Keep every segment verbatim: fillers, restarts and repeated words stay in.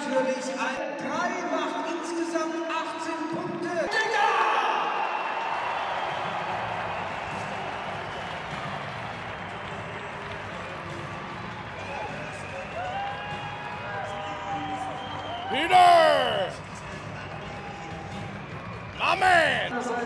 natürlich ein drei macht insgesamt achtzehn Punkte. Peter! My man! Hey man,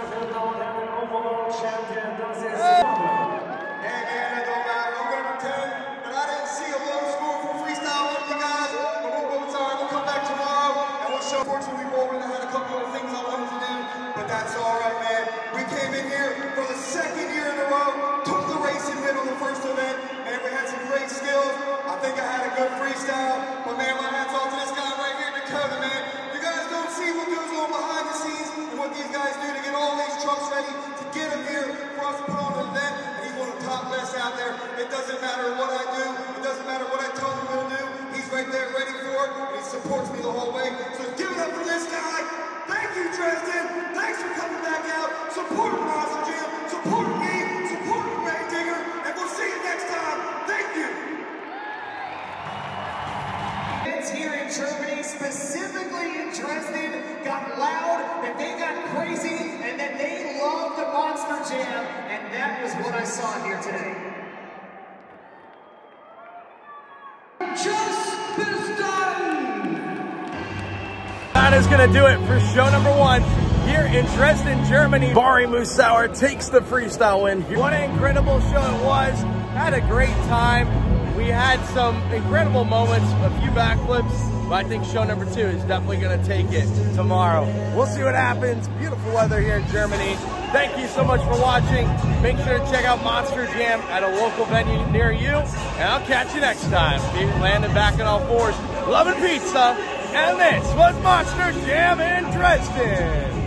it don't matter. I'm gonna pretend that I didn't see a low score for freestyle from you guys. But we'll, we'll, sorry, we'll come back tomorrow and we'll show. Unfortunately, we rolled and I had a couple of things I wanted to do, but that's all right, man. We came in here for the second year in a row, took the race in middle of the first event, and we had some great skills. I think I had a good freestyle, but man, my hat's off to this guy right here, Dakota, man. You guys don't see what goes on behind the scenes and what these guys do to get all these trucks ready to get them here for us to put on an event. One of the top best out there. It doesn't matter what I do. It doesn't matter what I tell him to do. He's right there ready for it, and he supports me the whole way. So give it up for this guy. Thank you, Dresden. Thanks for coming back out, supporting Monster Jam, supporting me, supporting Ray Digger, and we'll see you next time. Thank you. Fans here in Germany, specifically in Dresden, got loud, that they got crazy, and that they loved the Monster Jam, and that was what I saw here today. Just done! That is going to do it for show number one here in Dresden, Germany. Bari Musauer takes the freestyle win. What an incredible show it was. Had a great time. We had some incredible moments, a few backflips, but I think show number two is definitely going to take it tomorrow. We'll see what happens. Beautiful weather here in Germany. Thank you so much for watching. Make sure to check out Monster Jam at a local venue near you, and I'll catch you next time. Be landing back on all fours, loving pizza, and this was Monster Jam in Dresden.